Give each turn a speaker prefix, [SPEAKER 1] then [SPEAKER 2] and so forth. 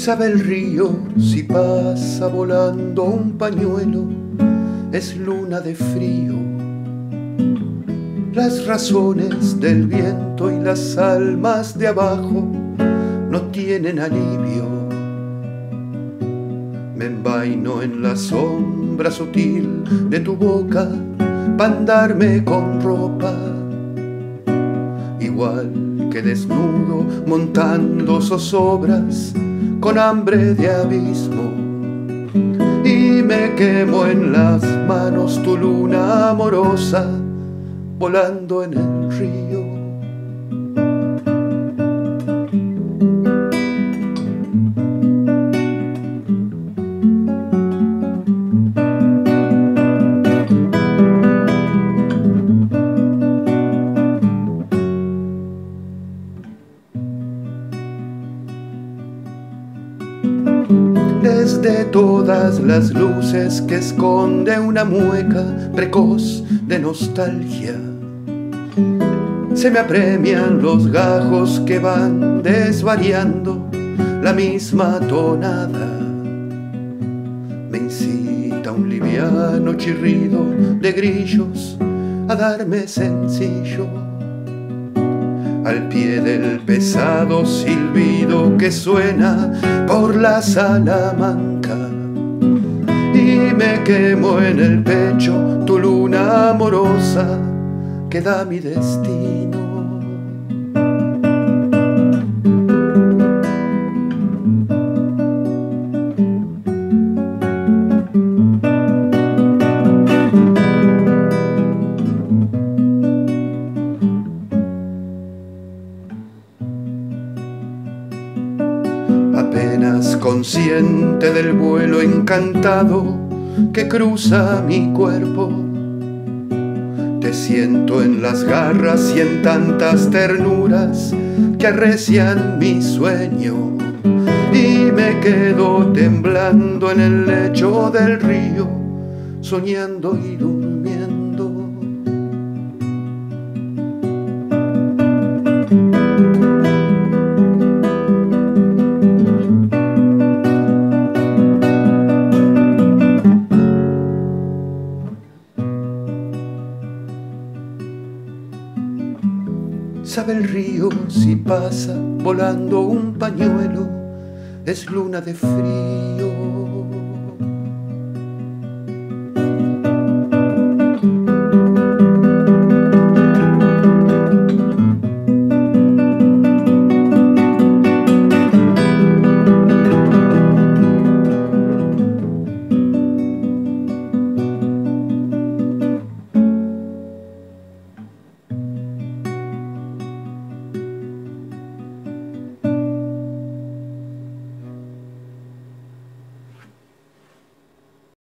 [SPEAKER 1] Sabe el río si pasa volando un pañuelo, es luna de frío. Las razones del viento y las almas de abajo no tienen alivio. Me envaino en la sombra sutil de tu boca pa' andarme con ropa, igual que desnudo montando zozobras con hambre de abismo, y me quemo en las manos tu luna amorosa volando en el río. Desde todas las luces que esconde una mueca precoz de nostalgia, se me apremian los gajos que van desvariando la misma tonada. Me incita un liviano chirrido de grillos a darme sencillo al pie del pesado silbido que suena por la Salamanca, y me quemo en el pecho tu luna amorosa que da mi destino. Apenas consciente del vuelo encantado que cruza mi cuerpo, te siento en las garras y en tantas ternuras que arrecian mi sueño, y me quedo temblando en el lecho del río, soñando y durmiendo. Sabe el río si pasa volando un pañuelo, es luna de frío.